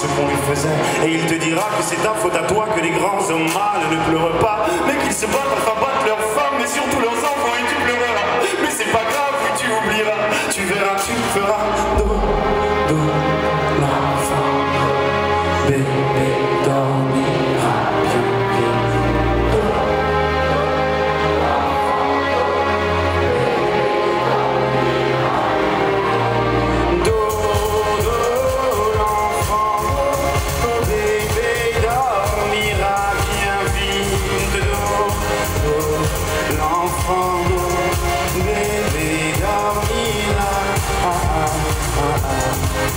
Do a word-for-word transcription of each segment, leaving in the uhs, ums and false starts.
ce qu'on lui faisait. Et il te dira que c'est ta faute à toi que les grands hommes mâles ne pleurent pas, mais qu'ils se battent, enfin battent leurs femmes, mais surtout leurs enfants, et tu pleureras. Mais c'est pas grave, oui, tu oublieras, tu verras, tu feras do, do, l'enfant, bébé dormira bien, bien, do, do, do, l'enfant, bébé dormira bien vite, do, do, l'enfant, bébé dormira, ah, ah, ah, ah.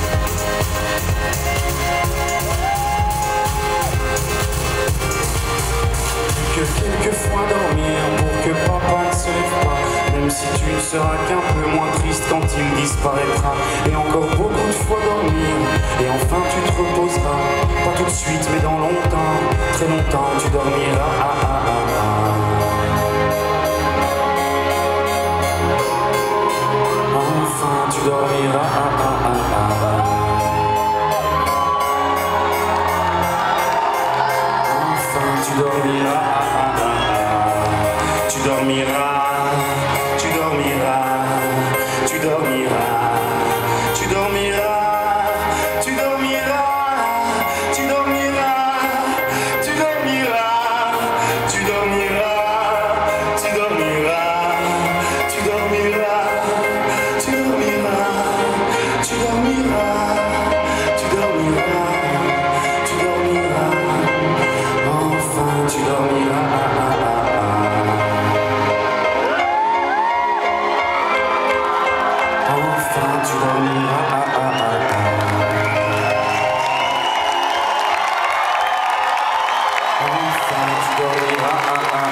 Que quelquefois dormir pour que papa ne se lève pas, même si tu ne seras qu'un peu moins triste quand il disparaîtra. Et encore beaucoup de fois dormir, et enfin tu te reposeras, pas tout de suite mais dans longtemps, très longtemps tu dormiras, ah, ah, ah, ah. Enfin tu dormiras, ah, ah, ah, ah. Enfin tu dormiras, ah, ah, ah, ah. Tu dormiras, tu dormiras, tu dormiras, tu dormiras, tu dormiras, tu dormiras, tu dormiras, tu dormiras, tu dormiras, tu dormiras, tu dormiras, tu dormiras, tu dormiras, tu dormiras, enfin tu dormiras. Enfin tu dormiras, ah, ah, ah, ah. Enfin tu dormiras, ah, ah.